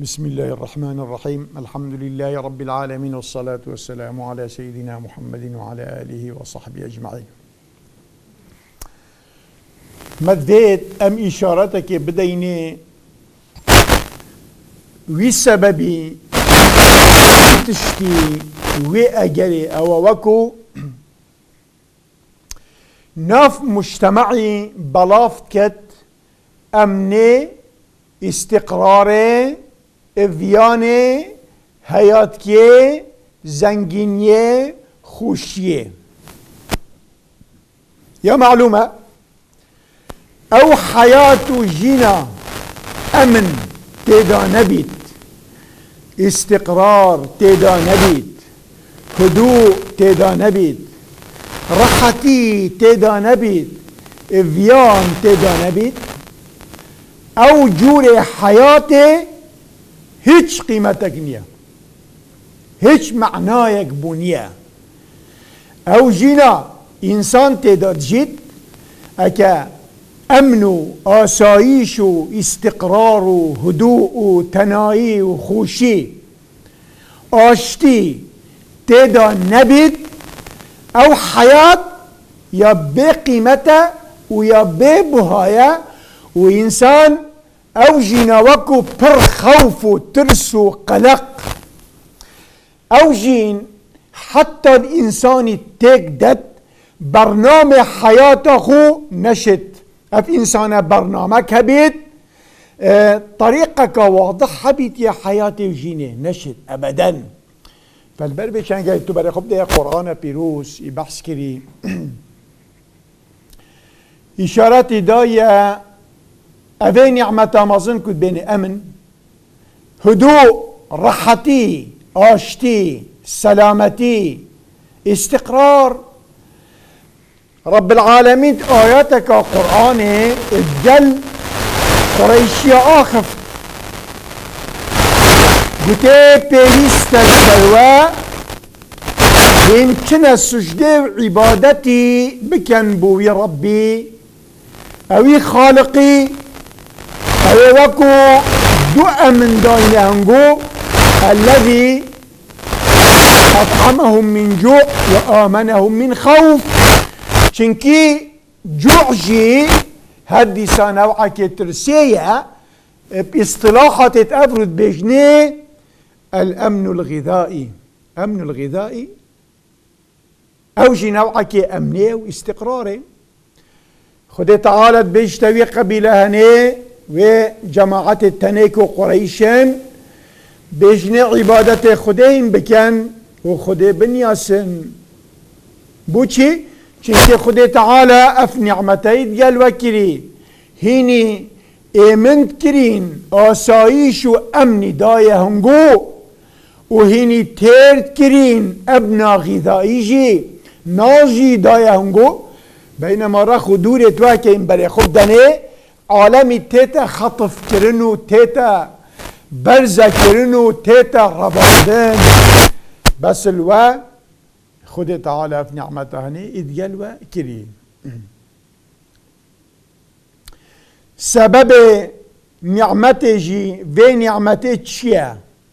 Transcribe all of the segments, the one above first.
بسم الله الرحمن الرحيم. الحمد لله رب العالمين، والصلاة والسلام على سيدنا محمد وعلى آله وصحبه أجمعين. مدفيت أم إشارتك بديني وي سببي تشتي وي أجري أو وكو ناف مجتمعي بلافت كت أمني استقراري اویانه حیاتیه زنگینیه خوشیه. یا معلومه او حیات و جینا امن تیدا نبید، استقرار تیدا نبید، هدوء تیدا نبید، راحتی تیدا نبید، اویان تیدا نبید، او جور حیات هیچ قیمتک نیه، هیچ معنایک بونیه. او جینا انسان تعداد جید اکا امن و آسایش و استقرار و هدوء و تنایی و خوشی آشتی تعداد نبید، او حیات یا بی قیمته و یا بی بهایه و انسان او جينا وكو پر خوف و ترس و قلق. او جين حتى الانسان تيك دت برنامج حياته خو نشت اف انسان برنامج هبيت طريقك واضح هبيت يا حياتي جيني نشت ابدا. فالبربي كان جاي تبري خب ده قرآن بيروس يبحث كري اشارات داية اوه نعمت آمازن کد بین امن، هدوء، راحتی، آشتی، سلامتی، استقرار. رب العالمين آياتك قرآن الجل قريشي آخف بتي بيليست السلوى يمكن السجدة عبادتي بكن بوي ربي اوي خالقي أي وكو دؤ من داينهنجو الذي أطعمهم من جوع وآمنهم من خوف. چنكي جوعجي هدي سانوعة كترسية باصطلاحات تأفرد بجنيه الأمن الغذائي. أمن الغذائي أو جي نوعة كأمنية واستقراري. خده تعالى بيجتوي قبيلة هني وجماعة التنيك وقريشن بيجني عبادة خدين بكن وخده بنياسن بوشي چنك خده تعالى اف نعمتي ديال وكري هيني ايمنت كرين آسايش و امن دايه هنگو وهيني تيرت كرين ابنا غذائي جي ناجي دايه هنگو. بينما رخو دوري تواكي انبري خب دني عالمي تيتا خطف كرنو تيتا برزة كرنو تيتا رباندن. بس الوا خد تعالى في نعمته هني إذ يلوى كريم. سبب نعمته جي في نعمته تشيا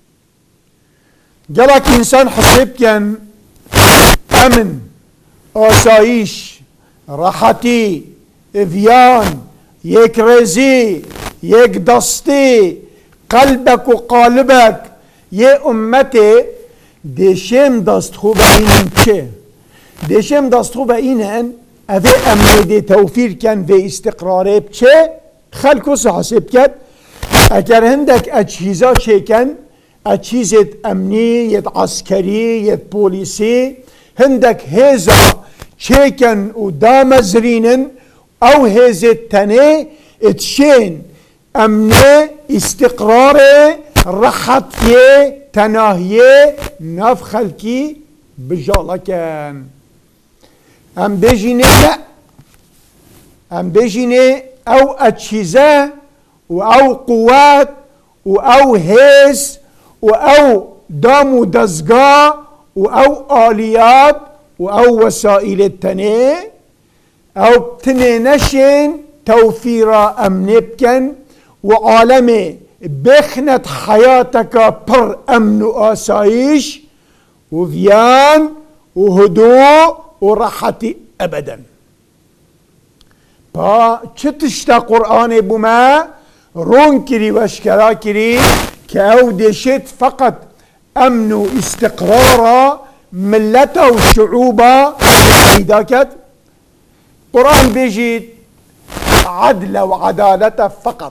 جالك إنسان حسيب كان أمن آسايش راحتي اذيان يك رزي يك دستي قلبك وقالبك يا امتي دشم دست خوب اینن چه؟ دشم دست خوب اینن اوه امنی توفیر کن و استقراره بچه خلکو حساب کد اگر هندك اجهزه چه کن اجهزه امنی ید عسکری ید پولیسی هندك هزا چه کن و دام زرینن او هزه تنه اتشين امنه استقراره راحتيه تناهيه ناف خلقي بجالكن ام بيجيني لا ام بيجيني او اجهزه او قوات او هز او دام ودزقا او اليات او وسائل التنه او تنينشين توفير امن بكن وعالم بخنت حياتك بر أمن وآسايش وفيان وهدوء وراحة أبدا. با چتشتا قرآن بما رون كري واشكرا كري كأو دشت فقط أمن واستقرار ملته وشعوبه إذا قرآن بيجي عدل وعدالة فقط.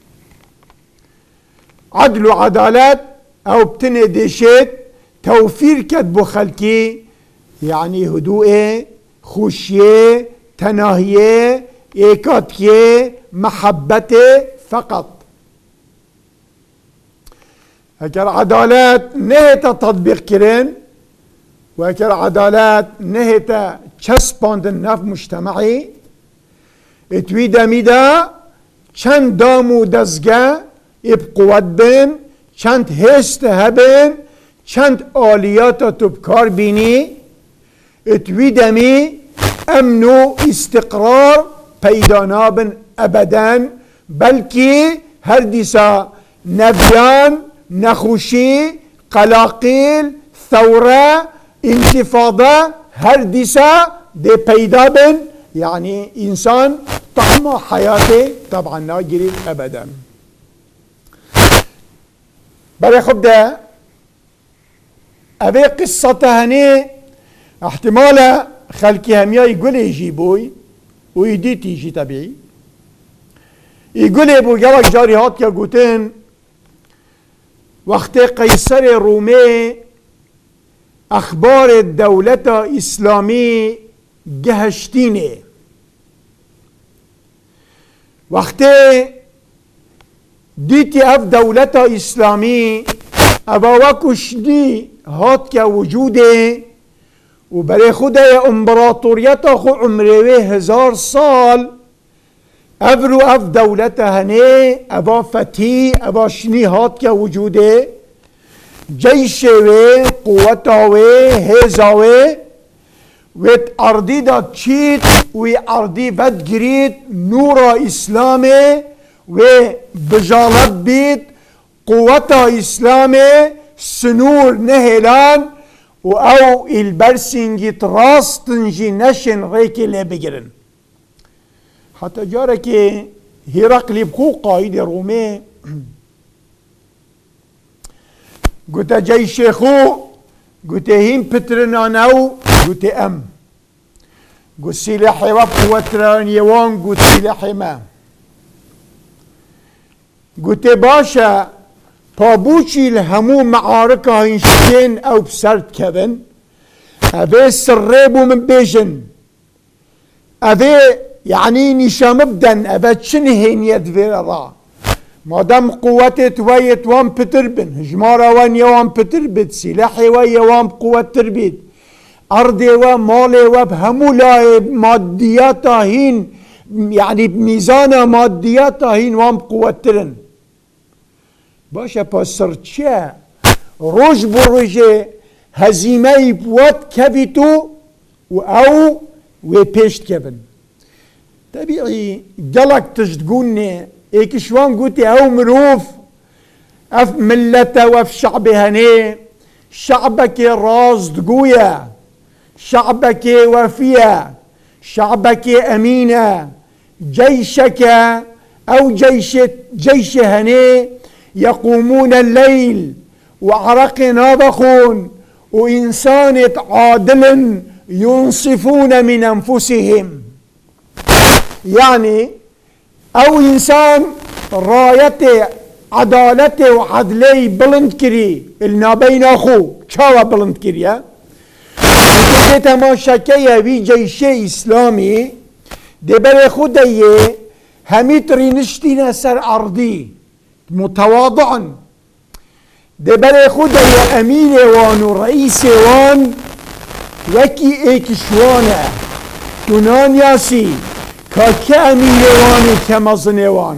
عدل وعدالة أو بتني دشت توفير كتب خلقي يعني هدوء خوشية تناهية إيكاتية محبة فقط. هكذا عدالات نهتا تطبيق كرين وهكذا عدالات نهتا چسباند النف مجتمعي اتويدا ميدا چند دامو دزگه ابقوت بين چند هست هبن چند آليات تبكار بيني اتويدا مي امنو استقرار پیدا نابن ابدا بلكي هر ديسا نبيان نخوشي قلاقيل ثورة انتفاضة هر ديسا دي پیدا بن يعني انسان طعم حياته طبعا ناجري ابدا. بري خب ده ابي قصته هني احتمال خلقي هميا يقول يجيبوي ويدي تيجي طبيعي يقول يبو جواك جاري هات يا قوتين وقت قيصر رومي اخبار الدولة اسلامي جهشتيني وقت ديتي اف دولة اسلامي اباوكش دي هات يا وجودي وبري خدا امبراطوريات اخو عمره 1000 سال افرو اف دولته هني ابا فتي ابا شني هات وجوده جيشه قوته هزاوه ويت ارضي دا تشيت وي ارضي بد جريت نور اسلامي وبجالت بيت قوته اسلامي سنور نهلان و او البرسنجي تراستنجي نشن ريكي اللي بجرن حتى جارك هرقل بخو قائد رومي قلت جاي شيخو قلت هين بترنانو قلت ام قلت سلاحي وقوتران يوان قلت سلاحي ما قلت باشا بابوشي الهمو معاركة هنشتين او بسرد كبن ابي سريبو من بيجن ابي يعني نشام ابدن ابد شنهين يدفير را مادام قوتي تويت وان بتربن هجمارة وان يوان بتربد سلاحي وان يوان بقوة تربيد ارضي ومالي وبهمو لا مادياتا هين يعني بميزان مادياتا هين وان بقوة ترن باشا باسرچه روش بروجه هزيمه بوات كبتو او وبيشت كبن طبيعي قلق تشتقوني ايك شوان قوتي او مروف اف ملته وف شعبي هني شعبك راز دقويا شعبك وفيا شعبك امينة جيشك او جيش هني يقومون الليل وعرق نابخون وإنسان عادل ينصفون من أنفسهم يعني أو إنسان رايته عدالته وعدلي بلند كري النابين أخو شاوى بلند كري ما شكية بي جيش إسلامي دي بري خديه هميتري نشتين سر أرضي متواضعا ده بري خدا يا امين وان ورئيس وان وكي ايك شوانا تنان ياسي كامين وان كمزن وان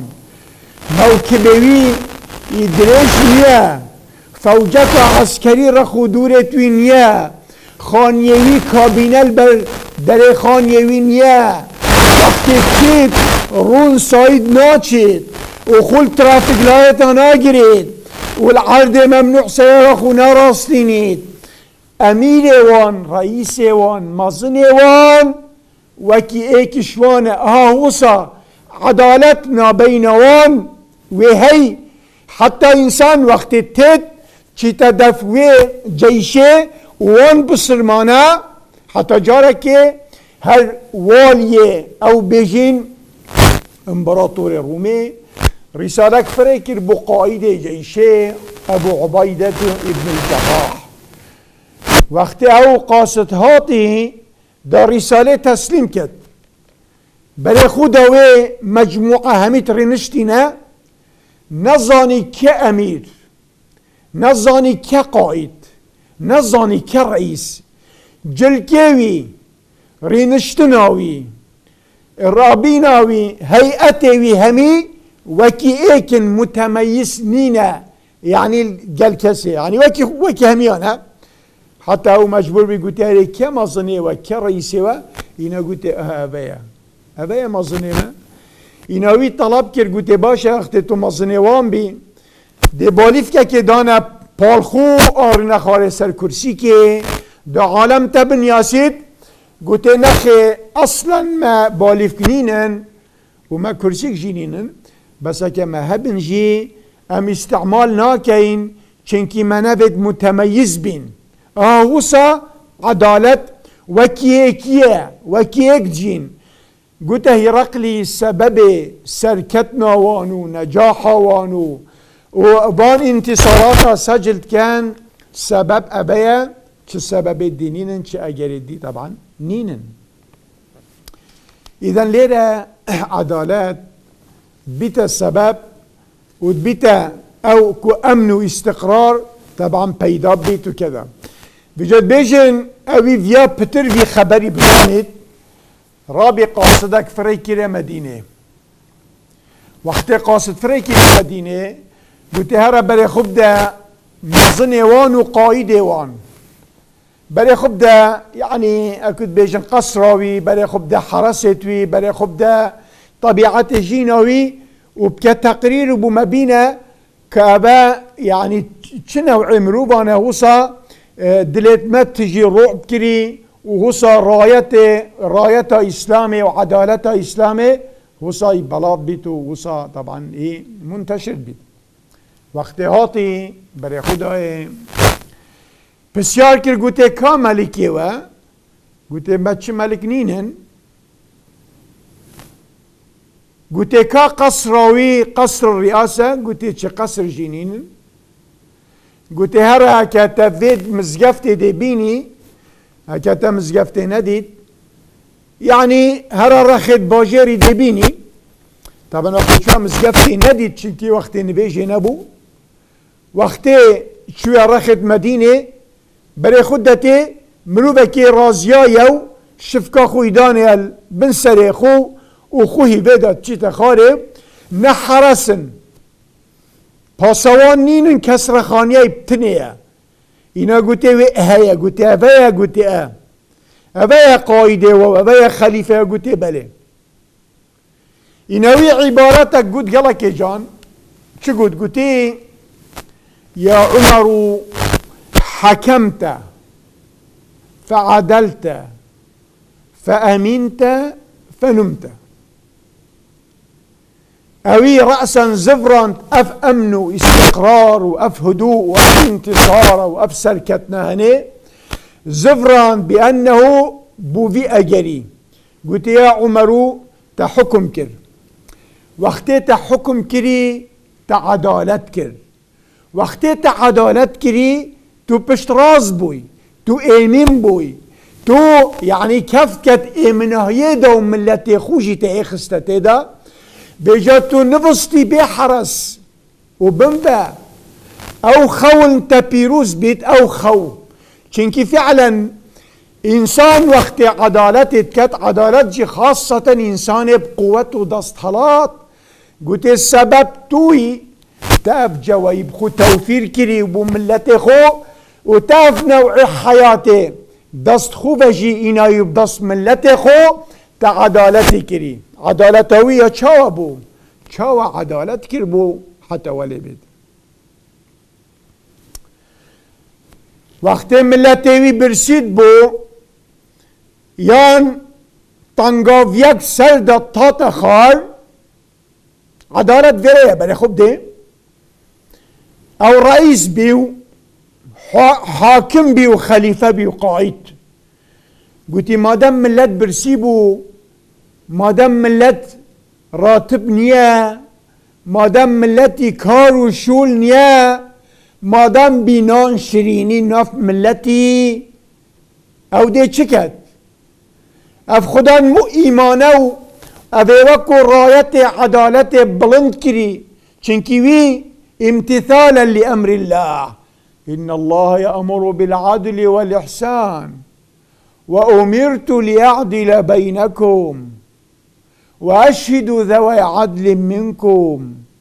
موكبوي يدريش نيا فوجك عسكري رخو دورة وينيا خانيوي كابينال بر در خانيوي نيا وقت كيت رون سايد ناچيت وخل ترافق لايتا ناقريد والعرض ممنوع سيارة خونا راستينيد امير وان رئيس وان مظن وان وكي ايك شوان هوسا عدالتنا بين وان وهي حتى انسان وقت تد چی تدفوی جیشه وان بسرمانه حتی جاره که هر والیه او بیجین امبراطور رومی رساله کفره کر بو قائد جیشه ابو عبیده ابن الجراح وقت او قاصد هاتی دا رساله تسلیم کد بله خود او مجموعه همی ترنشتینه نزانی که امیر نزانی که قائد نزانی که رئیس جلکوی رینشتناوی رابیناوی هیئتوی همی وکی ایکن متمیز نینه یعنی گل کسی یعنی وکی همیانه حتی او مجبور بی گوته هره که مزنه و که رئیسه و اینا گوته اوه مزنه ما ایناوی طلب کر گوته باشه اخت تو مزنه وان بی ده بالیف که دانه پالخو آر نخواره سر کرسی که ده عالم تبن یاسید گوته نخه اصلا ما بالیف کنینن و ما کرسی جینینن بس که ما هبن جی ام استعمال ناکین چنکی ما نبید متمیز بین آهوسا عدالت وکیه جین گوته هرقلی سبب سرکتنا وانو نجاحا وانو وبان انتصارات سجلت كان سبب أبايا چه سبب الدينين چه أجر الدي طبعا نينن إذن ليرة عدالات بيتا السبب وبيتا أو كو أمن واستقرار طبعا بيدا بيتو كذا بجد بيجن أوي فيا بتر في خبري بجانت رابي قاصدك فريكي مدينة وقت قاصد فريكي مدينة گوته هر برای خوب ده مزن وان و قاید وان برای خوب ده یعنی اکد بیجن قصراوی برای خوب ده حرستوی برای خوب ده طبیعت جیناوی و بکه تقریر و بمبینه که ابا یعنی چه نوع مروبانه وصا دلت مت تجي رعب كري وهوصا راية اسلامي وعدالة اسلامي وصا بلاط بيت وصا طبعا ايه منتشر بيت وقت هاتي بري خدای بسیار کر گوته کا ملکی و گوته بچه ملک نینن گوته کا قصراوی قصر الرئاسة گوته چه قصر جینینن گوته هر هکتا وید مزگفت دی بینی هکتا مزگفت ندید یعنی هر رخت باجری دی بینی طبعا وقتی چون مزگفت ندید چونکی وقتی نبیجه نبو وقتی شوی رخت مدینه برای خودتی مروبه که رازیایو شفکا خوی دانیل بن سری خو و خوی بداد چی تخاره نحرسن پاسوان نینن کسر خانیه ابتنیه اینا گوته و اهیه گوته اوه گوته اوه قایده و اوه خلیفه گوته بله اینوی عبارتك گوت گلک جان چه گوت گوته يا عمر حكمت فعدلت فأمنت فنمت أوي رأسا زفرا أف أمن استقرار وأف هدوء وأف انتصار وأف سركتنا هني زفرا بأنه بوفي أجري قلت يا عمر تحكم كر وقتی تحكم كري تعدالت كر وقتی تعدالت كري تو پشت راز بوي تو ايمين بوي تو يعني كفكت ايمنهيه دا وملتي خوشي تاخستتي دا بجاتو نفستي بحرس وبنبا او خو انت بيروز بيت او خو چنكي فعلا انسان وقت عدالت كت عدالت جي خاصة انسان بقوة ودستحلات قلت السبب توي تاف جوايب خو توفير كري وبملتي خو وتاف نوع حياتي دست خو بجي انا يبدست ملتي خو تعدالتي كري عدالتوية چاوبو چاو عدالت کر بو حتی ولی بید وقتی ملتیوی برسید بو یان تنگاویک سر دا تات خار عدالت ویره بله خوب ده او رئیس بیو حاکم بیو خلیفه بیو قائد گوتی مادم ملت برسی بو مادم ملت راتب نیه مادم ملتی کار و شول نیه مادم بینان شرینی ناف ملتی او ده چه کد اف خدا مو ایمانه و او وکو رایت عدالت بلند کری چنکی وی امتثالا لأمر الله إن الله يأمر بالعدل والإحسان وأمرت لأعدل بينكم وأشهد ذوي عدل منكم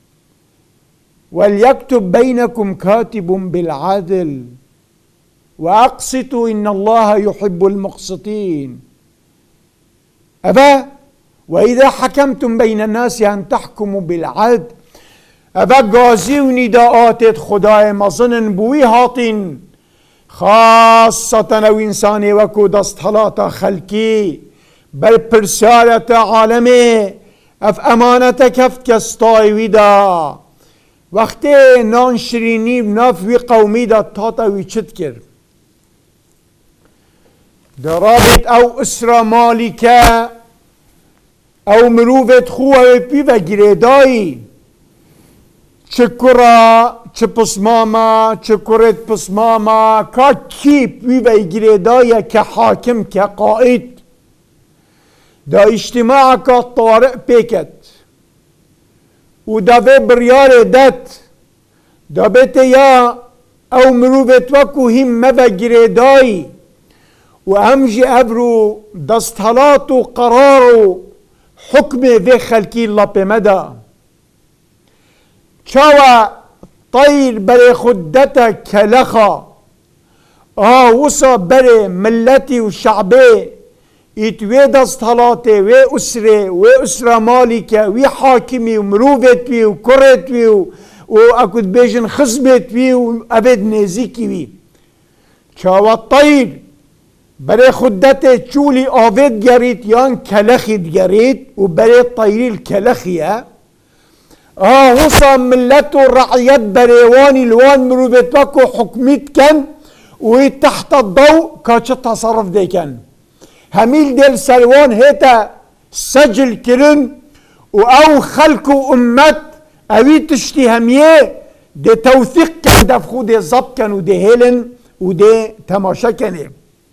وليكتب بينكم كاتب بالعدل وأقسطوا إن الله يحب المقسطين أبا وإذا حكمتم بين الناس أن تحكموا بالعدل أبا قازي ونداءات خداي مظنن بوي هاطن خاصة او انساني وكو دستحلات خلقي بل برسالة عالمي اف امانة كفت كستاي ودا وقتی نان شرینی ناف وی قومی دا تاتا وی چت کر درابط او اسرا مالکه او مروفت خواه پی و گریدایی چه کرا چه پسماما چه کرت پسماما که کی پی و گریدایی که حاکم که قائد دا اجتماع که طارق پیکت و دابه بریار دت دابه یا او مروفت وکو هم مبگره دای و همجی ابرو دستحالات و قرار و حکم و خلکی الله پمدا چاوا طیر بر خودتا کلخا وصا بر ملتی و شعبه ایت وی دستحالات و اسره مالکه و حاکمی و مروفت وی و کرت وی و اکد بیشن خصبت وی و ابد نزیکی وی چاوا طیر برای خودت چولی آوید گرید یان کلخید گرید و برای طیریل کلخیه وصا ملت و رعیت برای وانی الوان مروفت وکو حکمیت کن و تحت الضوء کاچه تصرف دی کن همیل دل سلوان هیتا سجل کرن و او خلق و امت اوی تشتی همیه ده توثیق کن دف خود ضبط کن و ده هیلن و ده تماشا کنه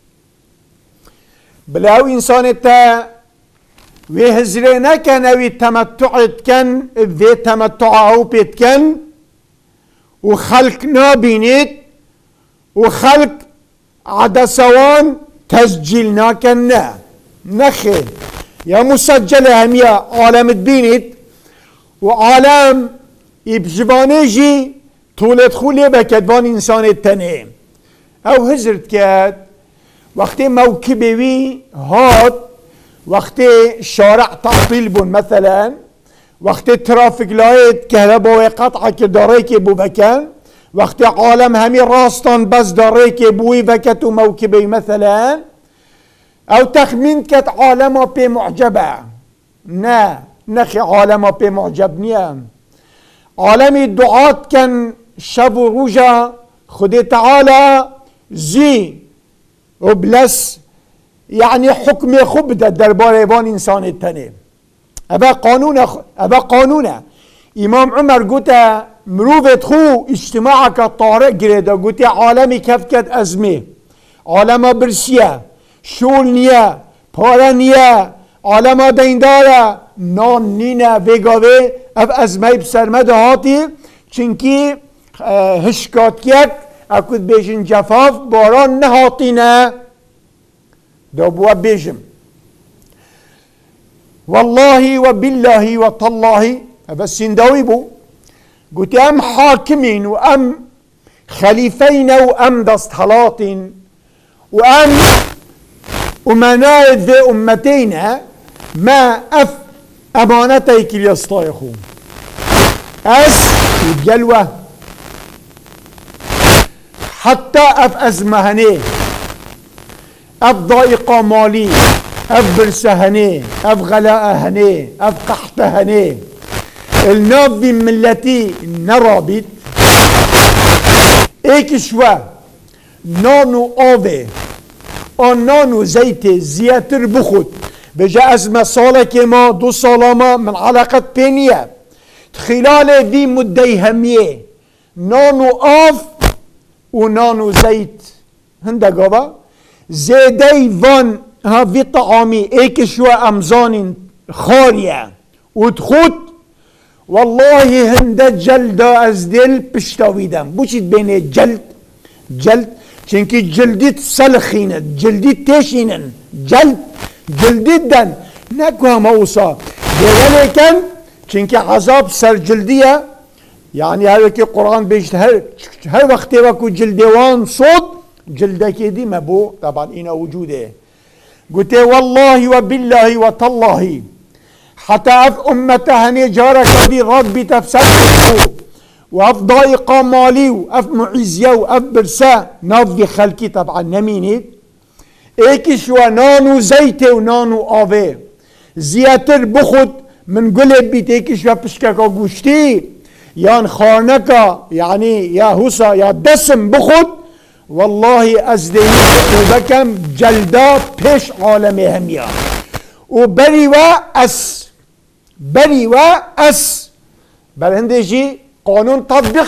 بلاو انسان تا وی هزره نکن اوی تمتعت کن وی تمتع او پیت کن و خلق نابینید و خلق عدسوان تسجيل ناكن نخي يا مسجل هميا عالم بينت وعالم يبجبانيجي طولت خولي بكدبان انسان التاني او هزرت كات وقت موكبي وي هات وقت شارع تعطيل بون مثلا وقت ترافيك لايت كهرباء قطعة كداريك بو بكان وقت عالم همي راستان بس داريك بوي بكت وموكبي مثلا او تخمين كت عالما بي معجبة نخي عالما بي معجب نيا عالمي الدعاة كان شب وروجا خدي تعالى زي وبلس يعني حكم خبدة دربار ايبان انسان التاني ابا قانونه امام عمر قوتا مروفت خو اجتماعك طارق جريدا قوتي عالمي كفكت ازمه عالم برسيه شول نيه پارا نيه عالم دینداره نان نینه وگاوه اف ازمه بسرمده هاتی چنکی هشکات یک اکود بیشن جفاف باران نهاتینه دا بوا بیشم والله و بالله و تالله بس سنداوي بو قلت ام حاكمين وام خليفين وام دستحلات وام امناء ذي امتين ما اف امانتيك ليستايخون أس وجلوة حتى أف أزمة هني أف ضائقة مالي أف برسة هني أف غلاء هني أف قحط هني النافي ملتي نرابط ايك شوا نانو آوه آن نانو زيت زياتر بخود بجا أزمة صالة كما 2 سالة ما من علاقة بينية خلال ذي مدة همية نانو آف ونانو زيت هنده قابا زيدي فان ها في طعامي ايك شوا أمزان خارية ودخود والله هنده جلده از دل پشتاویدم بوچید بین جلد چنکی جلدیت سلخینه جلدیت تشینن جلدیت دن نکو هم اوصا دیگه کن چنکی عذاب سر جلدیه يعني هذا كي قرآن بيشت هر وقت وكو جلدوان صوت جلده كدي مبو طبعا إنا وجوده قلت والله وبالله وتالله حتى أف أمته هني جارك دي رب بتفسده وأف ضائقة مالي وأف معزية وأف برساء نافي خلقي طبعا نميني ايكش ونانو زيت ونانو آوه زياتر بخد من قلب بيت ايكش وبشكاكا قوشتي يان خانكا يعني يا هوسا يا دسم بخد والله أزدهي وبكم جلدا پیش عالم هميا وبري وأس بل هندجي قانون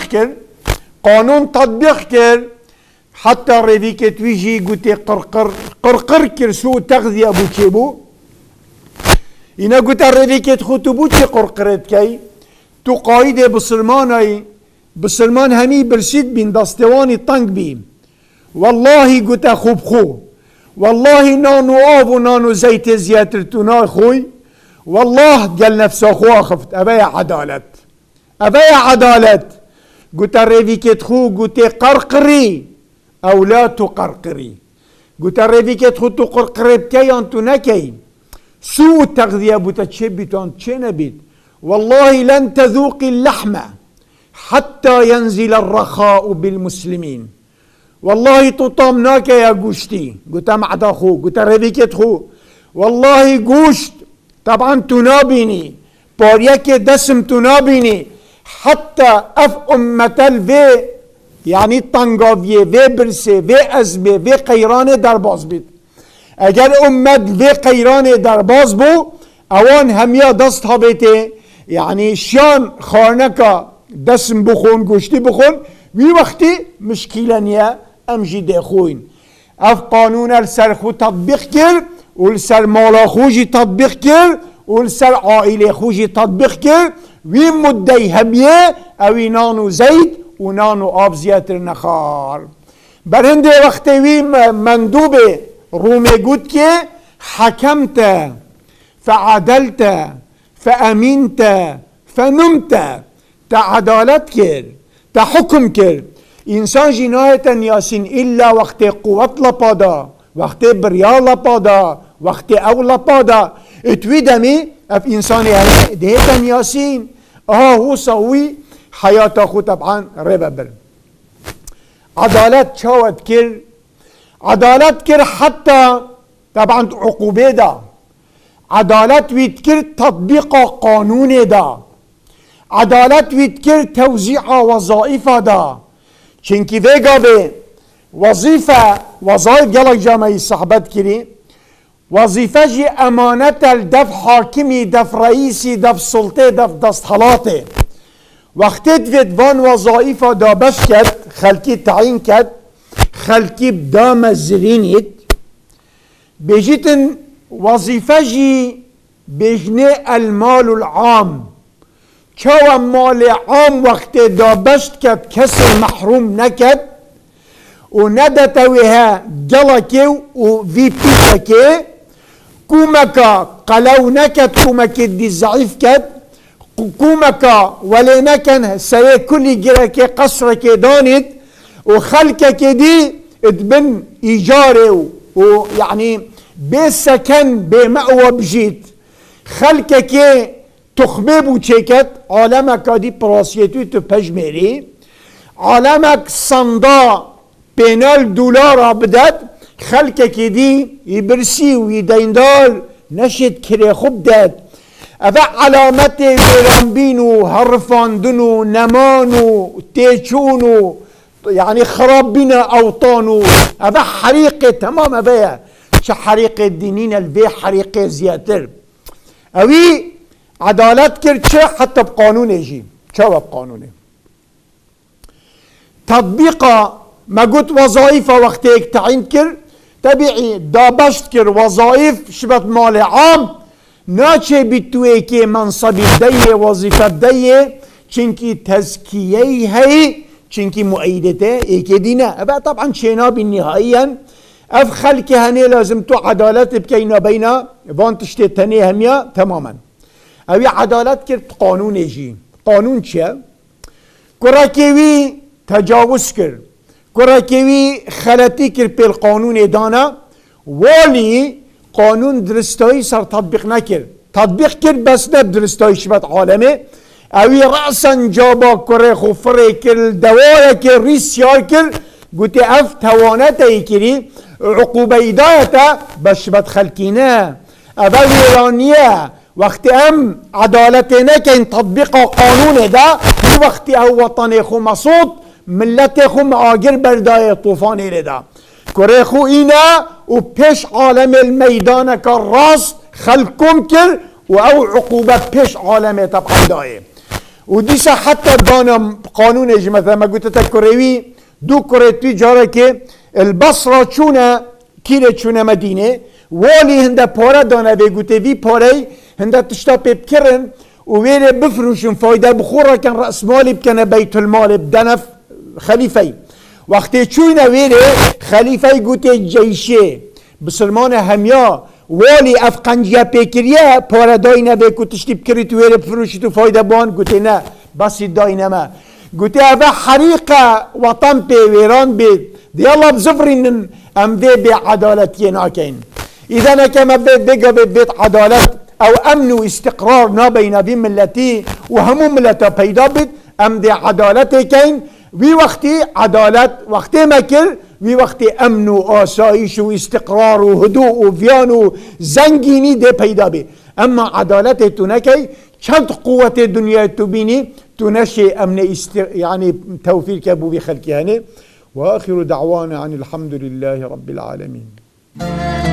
تطبيق كر حتى ريفيكي تويجي قوتي قرقر كر سوء تغذية ابو كيبو إنا قوتا ريفيكي تخوتو بوچي قرقرت كي تو قايدة بسلمان همي برسيد بين داستواني طنق بي والله قوتا خوب خو والله نانو آب و نانو زيت زياتر تنا خوي والله قال نفسه خو خفت أبايا عدالت قلت الريفيكت خو قلت قرقري أو لا تقرقري قلت الريفيكت خو تقرقري بكي أنتو نكي سوء التغذية بتتشبت أنت شنبت والله لن تذوقي اللحم حتى ينزل الرخاء بالمسلمين والله تطامناك يا قوشتي قلت معدا خو قلت الريفيكت خو والله قوشت طبعا تنابيني باريك دسم تنابيني حتى اف امة الفي يعني طنقافية في برسي في ازبي في قيران درباز بيت اگر امت في قيران درباز بو اوان هميا دست هابيتي يعني شان خارنكا دسم بخون قوشتي بخون وي وقتي مشكلة نيا امجي دخوين اف قانون السرخو تطبيق كر والسر مالا خوجي تطبيق كر والسر عائلة خوجي تطبيق كر وي مدي هميه اوي نانو زيت ونانو آب زياتر نخار برهنده وقت وي مندوب رومي قد كي حكمت فعدلت فأمنت فنمت تعدالت كر تحكم كر انسان جناية ياسين إلا وقت قوة لپادا وقت بريال لپادا وقت او لپادا اتوي دمي اف انسان دهتا ياسين هو سوي حياته خو طبعا رببر عدالت شاوت كر عدالت كر حتى طبعا عقوبه دا عدالت ويتكر تطبيق قانون دا عدالت ويتكر توزيع وظائف دا چنكي فيغا به وظيفة وظائف جلق جامعي صحبت كري وظيفة جي أمانة الدف حاكمي دف رئيسي دف سلطة دف دستحلاته وقتت فيت وان وظائف دا بش كد خلقي تعين كد خلقي بدا مزرينيت بيجيتن وظيفة جي بجني المال العام چاو مال عام وقت دا بشت كد كسر محروم نكد و ندتوها جلكي و في بيتكي كومكا قلو نكد كومكي دي ضعيف كد كومكا ولي نكن سي كل جركي قصرك دانت وخلقك دي اتبن ايجاري ويعني بسكن بمأوى بجيت خلقك تخمه بو چکت عالمك دي براسيتو تو پجميري عالمك صندا $50 بدد خلقك دي يبرسي ويديندال نشد كري خب داد أبا علامات ويرامبينو هرفاندنو نمانو تيچونو يعني خراب بنا أوطانو أبا حريقة تمام أبا شا حريقة الدينين البي حريقة زياتر أوي عدالات كرد حتى بقانون يجي شو بقانونه تطبيقه ما قلت وظائف وقتك تعين كر طبيعي دابشت كر وظائف شبت مال عام ناچه بتوئي كي منصب بديه وظيفة بديه چنكي تزكيه هي چنكي مؤيدته ايكي دينا ابا طبعا شينا بالنهائيا اف خلق هني لازم تو عدالت بكينا بينا وان تشتتني هميا تماما اوي عدالت كرت قانون يجي قانون چه كراكيوي تجاوز كر كراكيوي خلطي كر بالقانون دانا والي قانون درستایی سر تطبیق نکرد تطبیق کرد بس نب درستایی شبت عالمه اوی رأسا جابا کره خفره کر دواره کر ریسیار کر گوتی اف توانته ای کری عقوبه ایدایتا بشبت خلقینه اول ایرانیه وقتی ام عدالته نکن تطبیق قانون ده وقتی او وطن خو مصود ملت خو آگر بردای طوفان ایره کره خو اینا و پیش عالم الميدان كالراس خلقكم كر و او عقوبة پیش عالم طبعا دايه و ديسا حتى دانا قانون اجي مثلا ما قلت تكريوي دو كريتوي جارة كي البصرة چونا كيري چونا مدينة والي هنده پارا دانا بي قلت في پاري هنده تشتا بكرن و ويري بفروشن فايدة بخورا كان رأس مالي بكان بيت المال بدنف خليفي وقتی چوینا ویره خلیفه گوته جیشه بسلمان همیا والی افقنجیا پیکریه پاردای نبه کتشتی بکری تو ویره فروشی تو فایده بان گوته نه بسی دای نمه گوته اوه حریقه وطن پی ویران بید دیالا بزفرین ام ده بی عدالتی ناکین اذا نکم بگا بید عدالت او امن و استقرار نابینا بی ملتی و همون ملتا پیدا بید ام ده عدالت کین وی وقتی عدالت وقتی مکر وی وقتی امن و آسایش و استقرار و هدوء و ویان و زنگینی ده پیدا بی اما عدالت تو نکی چند قوت دنیا تو بینی تو نشی امن يعني توفير كابو بخلقه و آخر دعوانا عن الحمد لله رب العالمين